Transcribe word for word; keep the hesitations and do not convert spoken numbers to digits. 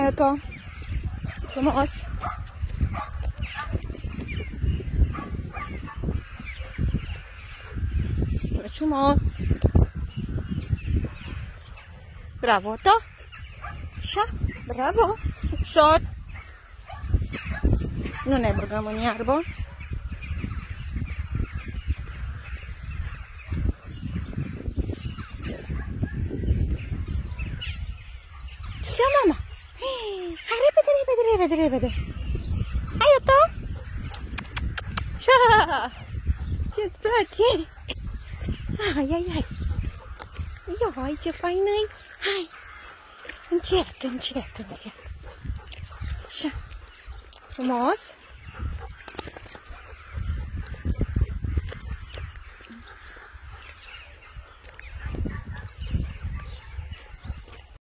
Hai, Otto. Frumos. Frumos. Bravo, Otto. Așa, bravo. Ușor. Nu ne băgăm în iarbă. Ce, mama? Hai, repede, repede, repede, repede. Hai, Otto. Așa. Ce-ți place? Hai, hai, hai. Ioi, ce fain-i. Hai. Încet, încet, încet. Așa. Frumos.